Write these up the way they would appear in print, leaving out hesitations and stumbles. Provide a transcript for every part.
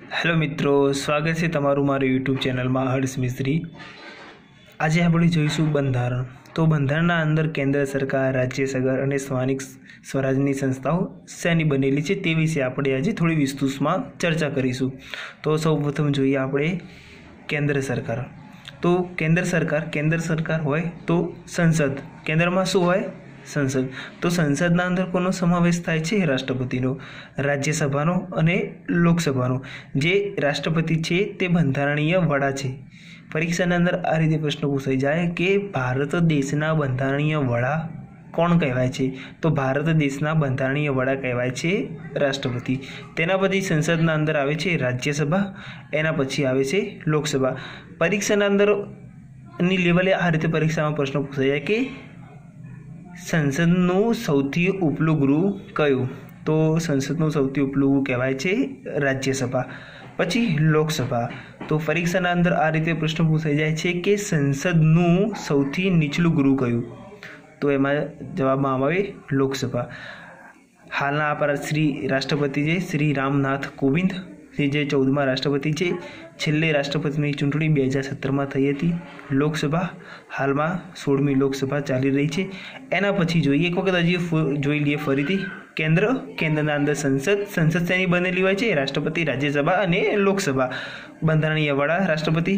Hello मित्रों, स्वागत है तमारू मारी यूट्यूब चैनल में हर्ष मिस्त्री। आज આપણે જોઈશું બંધારણ। તો બંધારણના અંદર કેન્દ્ર સરકાર, રાજ્ય સરકાર અને સ્થાનિક સ્વરાજની સંસ્થાઓ શેની બનેલી છે તે વિશે આપણે આજે થોડી વિસ્તૃતમાં ચર્ચા કરીશું। તો સૌપ્રથમ જોઈએ આપણે કેન્દ્ર સરકાર। તો કેન્દ્ર સરકાર હોય તો સંસદ, કેન્દ્રમાં શું હોય? संसद। तो संसदना अंदर कोनो समावेश थाय छे? राष्ट्रपतिनो, राज्यसभानो अने लोकसभानो। जे राष्ट्रपति छे ते बंधारणीय वडा छे। परीक्षाना अंदर आ रीते प्रश्न पूछाई जाए कि भारत देशना बंधारणीय वडा कोण कहेवाय छे? तो भारत देशना बंधारणीय वडा कहेवाय छे राष्ट्रपति। तेना पछी संसदना अंदर आवे छे राज्यसभा, एना पछी आवे छे लोकसभा। परीक्षाना अंदर नी लेवले आ रीते परीक्षामां प्रश्न पूछाई जाय कि संसदनु सौथी उपलुं गृह कयुं? तो संसदनु सौथी उपलुं गृह कहेवाय छे राज्यसभा। पछी लोकसभा। तो परीक्षाना अंदर आ रीते प्रश्न पूछाई जाय छे कि संसदनु सौथी नीचલું गृह कयुं? तो एमां जवाबमां आवे लोकसभा। हालना आपणा श्री राष्ट्रपति जे श्री रामनाथ कोविंद जे 14मा राष्ट्रपति छे। छेल्ले राष्ट्रपतिनी चूंटणी 2017 में थई हती। लोकसभा हाल में 16મી लोकसभा चाली रही है। एना पछी जोईए एक वखत हजी जोई लीए फरीथी केन्द्रना अंदर संसद शेनी बनेली होय छे? राष्ट्रपति, राज्यसभा अने लोकसभा। बंधारणीय वडा राष्ट्रपति,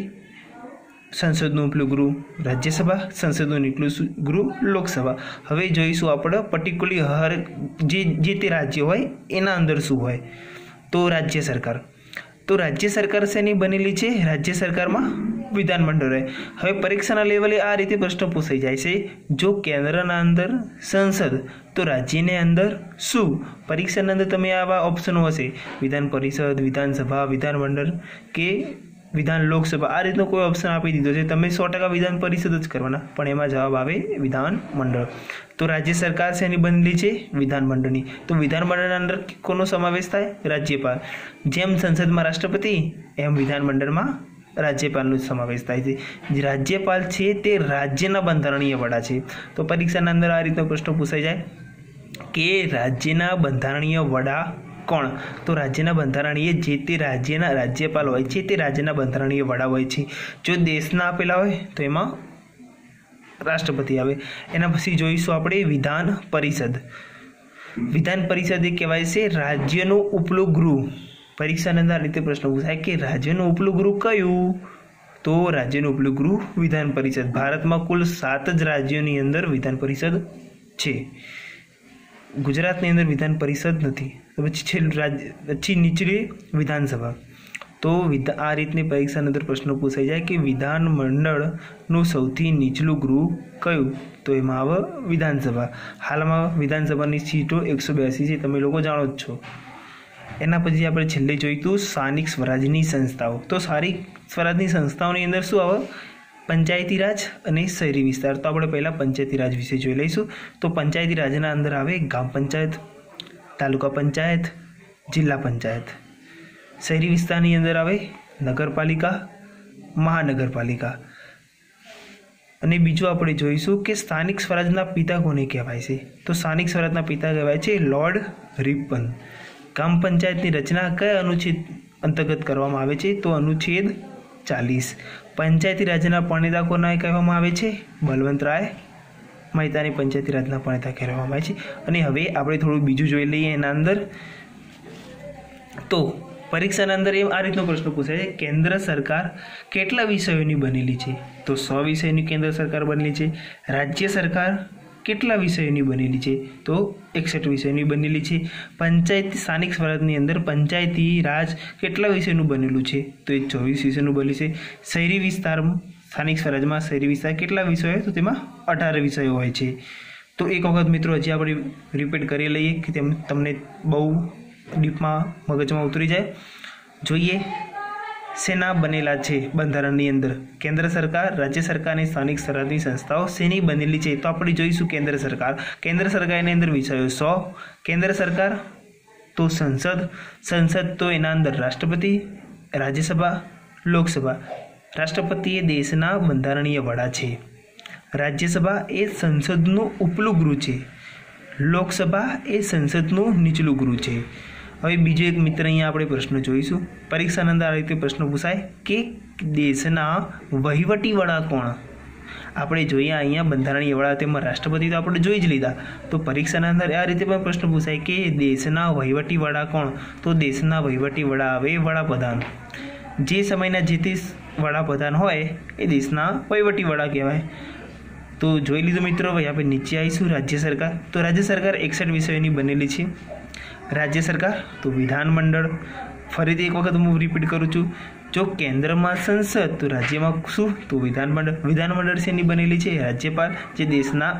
संसदनुं उपલું गृह राज्यसभा, संसदनुं નીચલું गृह लोकसभा। हवे जोईशुं आपणे पर्टिक्युलरली हर जे ते राज्य होय एना अंदर शुं होय। तो राज्य सरकार। तो राज्य सरकार शेनी बनेली छे? राज्य सरकार में विधानमंडल है। हवे परीक्षाना लेवले आ रीते प्रश्न पूछाई जाय छे, जो केन्द्रना अंदर संसद तो राज्यने अंदर शुं? परीक्षाना अंदर तमे आवा ऑप्शनो हशे, विधान परिषद, विधानसभा, विधानमंडल के विधान लोकसभा। आ रीतनो कोई ऑप्शन आपी दीधो छे, तमे 100% विधान परिषद ज करवाना, पण एमां जवाब आवे विधानमंडल। तो राज्य सरकार शेनी बनेली छे? विधानमंडळनी। तो विधानमंडळना अंदर कोनो समावेश थाय? राज्यपाल। जेम संसदमां राष्ट्रपति एम विधानमंडळमां राज्यपालनो समावेश थाय छे। जे राज्यपाल छे ते राज्यना बंधारणीय वडा छे। तो परीक्षाना अंदर आ रीतनो प्रश्न पूछाई जाय के राज्यना बंधारणीय वडा कोण? तो राज्यना बंधारणीय जे ते राज्यना राज्यपाल होय छे ते राज्यना बंधारणीय वडा होय छे। जो देशना आपेला होय तो एमां राष्ट्रपति आवे। एना पछी जोईशुं आपणे विधान परिषद। विधान परिषद ए कहेवाय छे राज्यनुं उपલું गृह। परीक्षाना अंदर आ रीते प्रश्न पूछाय कि राज्यनुं उपલું गृह कयुं? तो राज्यनुं उपલું गृह विधान परिषद। भारतमां कुल 7 ज राज्योनी अंदर विधान परिषद छे। गुजरातनी अंदर विधान परिषद नहीं। तो पछी नीचली विधानसभा। तो आ रीतनी परीक्षा अंदर प्रश्न पूछाई जाए कि विधानमंडळनुं सौथी नीचલું गृह कयुं? तो एमां आवे विधानसभा। हाल में विधानसभानी सीटों 182 है, तमे लोको जाणो ज छो। एना पछी आपणे छेल्ले जोईशुं स्थानिक स्वराजनी संस्थाओं। तो स्थानिक स्वराजनी संस्थाओनी अंदर शुं आवे? पंचायती राज अने शहरी विस्तार। तो आपणे पहला पंचायती राज विषय जोई लईशुं। तो पंचायती राजना अंदर आवे गाम पंचायत, तालुका पंचायत, जिल्ला पंचायत। शहरी विस्तारनी अंदर आवे नगरपालिका, महानगरपालिका। अने बीजું આપણે જોઈશું કે સ્થાનિક સ્વરાજના પિતા કોને કહેવાય છે? તો સ્થાનિક સ્વરાજના પિતા કહેવાય છે લॉर्ड रिपन। ગામ પંચાયતની રચના કયા અનુચ્છેદ અંતર્ગત કરવામાં આવે છે? તો અનુચ્છેદ 40। પંચાયતી રાજના પ્રણેતા કોને કહેવામાં આવે છે? બલવંતરાય મહેતાને પંચાયતી રાજના પ્રણેતા કહેવામાં આવે છે। અને હવે આપણે થોડું બીજું જોઈ લઈએ એના અંદર। તો परीक्षाना अंदर एम आ रीतनो प्रश्न पूछाय छे, केन्द्र सरकार केटला विषयोनी बनेली छे? तो 100 विषयोनी केन्द्र सरकार बनेली छे। राज्य सरकार केटला विषयोनी बनेली छे? तो 61 विषयोनी बनेली छे। पंचायती स्थानिक स्वराजनी अंदर पंचायती राज केटला विषयनुं बनेलुं छे? तो 24 विषयनुं बनेलुं छे। शहरी विस्तार स्थानिक स्वराजमां शहरी विस्तार केटला विषयो? तो तेमां 18 विषयो होय छे। तो एक वखत मित्रों हजी आपणे रिपीट करी लईए कि तमने बहु डीपमां मगजमां उतरी जाए। जोईए सेना बनेला छे बंधारणनी अंदर? केन्द्र सरकार, राज्य सरकार ने स्थानिक स्वराजनी संस्थाओं शेनी बनेली छे? तो आपणे जोईशुं केन्द्र सरकार। केन्द्र सरकारनी अंदर विषयो 100। केन्द्र सरकार तो संसद तो एना अंदर राष्ट्रपति, राज्यसभा, लोकसभा। राष्ट्रपति ए देशना बंधारणीय वडा छे। राज्यसभा ए संसदनुं उपલું ગૃહ छे। लोकसभा ए संसदनुं નીચલું ગૃહ छे। હવે બીજો એક મિત્ર અહીંયા આપણે પ્રશ્ન જોઈશું. પરીક્ષાની અંદર આ રીતે પ્રશ્ન પૂછાય કે દેશના વહીવટી વડા કોણ? આપણે જોઈએ અહીંયા બંધારણીય વડા તેમાં રાષ્ટ્રપતિ તો આપણે જોઈ જ લીધા. તો પરીક્ષાના અંદર આ રીતે પણ પ્રશ્ન પૂછાય કે દેશના વહીવટી વડા કોણ? તો દેશના વહીવટી વડા આવે વડાપ્રધાન. જે સમયના જે તે વડાપ્રધાન હોય એ દેશના વહીવટી વડા કહેવાય. તો જોઈ લીધું મિત્રો. હવે આપણે નીચે આવીશું રાજ્ય સરકાર. તો રાજ્ય સરકાર 61 વિષયોની બનેલી છે. રાજ્ય સરકાર તો વિધાનમંડળ. ફરીથી એક વખત હું રિપીટ કરું છું. જો કેન્દ્રમાં સંસદ તો રાજ્યમાં શું? તો વિધાનમંડળ. વિધાનમંડળ શેની બનેલી છે? રાજ્યપાલ, જે દેશના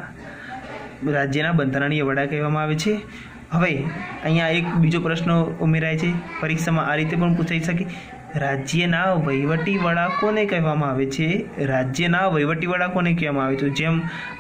રાજ્યના બંધારણીય વડા કહેવામાં આવે છે. હવે અહીંયા એક બીજો પ્રશ્ન ઉમેરાય છે પરીક્ષામાં, આ રીતે પણ પૂછાઈ શકે. રાજ્યના વહીવટી વડા કોને કહેવામાં આવે છે? રાજ્યના વહીવટી વડા કોને કહેવામાં આવે છે? જેમ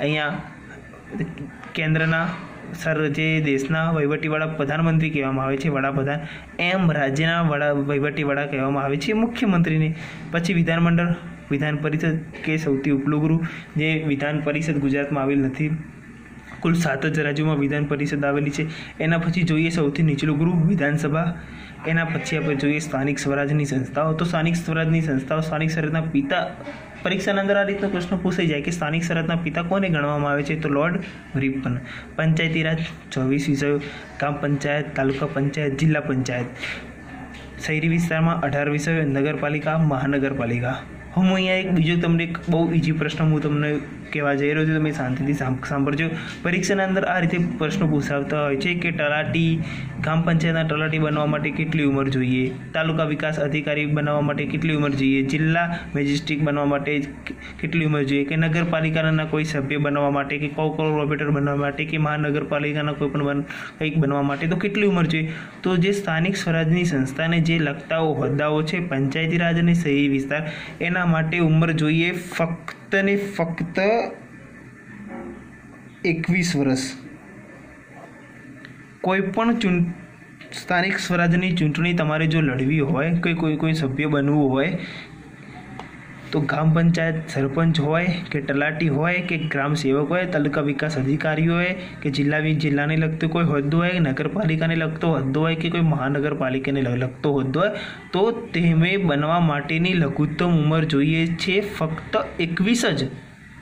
અહીંયા કેન્દ્રના જે દેશના વહીવટી વડા પ્રધાનમંત્રી કહેવામાં આવે છે, વડાપ્રધાન, એમ રાજ્યના વહીવટી વડા કહેવામાં આવે છે મુખ્યમંત્રીને. પછી વિધાનમંડળ, વિધાન પરિષદ કે સૌથી ઉપલું ગૃહ, જે વિધાન પરિષદ ગુજરાતમાં આવેલ નથી. કુલ 7 જ રાજ્યોમાં વિધાન પરિષદ આવેલી છે. એના પછી જોઈએ સૌથી નીચલું ગૃહ વિધાનસભા. એના પછી આપણે જોઈએ સ્થાનિક સ્વરાજની સંસ્થાઓ. તો સ્થાનિક સ્વરાજની સંસ્થાઓ, સ્થાનિક સ્વરાજના પિતા, પરીક્ષાના અંદર આ રીતનો પ્રશ્ન પૂછાઈ જાય કે સ્થાનિક સ્વરાજના પિતા કોને ગણવામાં આવે છે? તો લોર્ડ રિપન. પંચાયતી રાજ 24 વિષયો, ગ્રામ પંચાયત, તાલુકા પંચાયત, જિલ્લા પંચાયત. શહેરી વિસ્તારમાં 18 વિષયો, નગરપાલિકા, મહાનગરપાલિકા. હું અહીંયા એક બીજો તમને એક બહુ ઇઝી પ્રશ્ન હું તમને કહેવા જઈ રહ્યો છું, તમે શાંતિથી સાંભળજો. પરીક્ષાના અંદર આ રીતે પ્રશ્નો પૂછાવતા હોય છે કે તલાટી, ગ્રામ પંચાયતના તલાટી બનવા માટે કેટલી ઉંમર જોઈએ? તાલુકા વિકાસ અધિકારી બનાવવા માટે કેટલી ઉંમર જોઈએ? જિલ્લા મેજિસ્ટ્રેટ બનવા માટે કેટલી ઉંમર જોઈએ? કે નગરપાલિકાના કોઈ સભ્ય બનવા માટે, કે કોર્પોરેટર બનવા માટે, કે મહાનગરપાલિકાના કોઈ પણ કંઈક બનવા માટે તો કેટલી ઉંમર જોઈએ? તો જે સ્થાનિક સ્વરાજની સંસ્થાને જે લગતા હોદ્દાઓ છે, પંચાયતી રાજ અને શહેરી વિસ્તાર, એના માટે ઉંમર જોઈએ ફક્ત ને ફક્ત 21 વર્ષ. કોઈ પણ સ્થાનિક સ્વરાજની ચૂંટણી તમારે જો લડવી હોય, કોઈ સભ્ય બનવું હોય, તો ગ્રામ પંચાયત સરપંચ હોય, કે તલાટી હોય, કે ગ્રામ સેવક હોય, તાલુકા વિકાસ અધિકારી હોય, કે જિલ્લાને લગતો કોઈ હોદ્દો હોય, નગરપાલિકાને લગતો હોદ્દો હોય, કે કોઈ મહાનગરપાલિકાને લગતો હોદ્દો હોય, તો તેમે બનવા માટેની લઘુત્તમ ઉંમર જોઈએ છે ફક્ત 21 જ.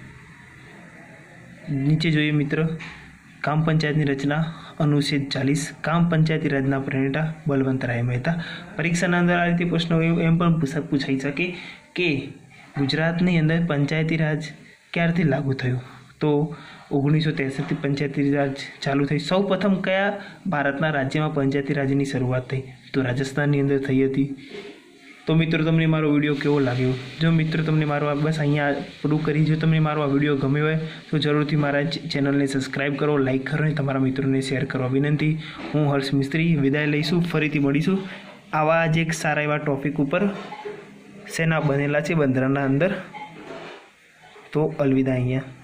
નીચે જોઈએ મિત્ર, ગ્રામ પંચાયતની રચના અનુચ્છેદ 40. ગ્રામ પંચાયતી રાજના પ્રણેતા બલવંતરાય મહેતા. પરીક્ષાના અંદર આ રીતે પ્રશ્નો એમ પણ પૂછાઈ શકે કે ગુજરાતની અંદર પંચાયતી રાજ ક્યારથી લાગુ થયું? તો 1963થી પંચાયતી રાજ ચાલુ થઈ. સૌ પ્રથમ કયા ભારતના રાજ્યમાં પંચાયતી રાજની શરૂઆત થઈ? તો રાજસ્થાનની અંદર થઈ હતી. તો મિત્રો, તમને મારો વિડીયો કેવો લાગ્યો? જો મિત્રો તમને મારો બસ અહીંયા પૂરું કરી, જો તમને મારો આ વિડીયો ગમ્યો હોય તો જરૂરથી મારા ચેનલને સબસ્ક્રાઈબ કરો, લાઇક કરો અને તમારા મિત્રોને શેર કરવા વિનંતી. હું હર્ષ મિસ્ત્રી વિદાય લઈશું. ફરીથી મળીશું આવા જ એક સારા એવા ટોપિક ઉપર. શેના બનેલા છે બંધારણના અંદર. તો અલવિદા અહીંયા.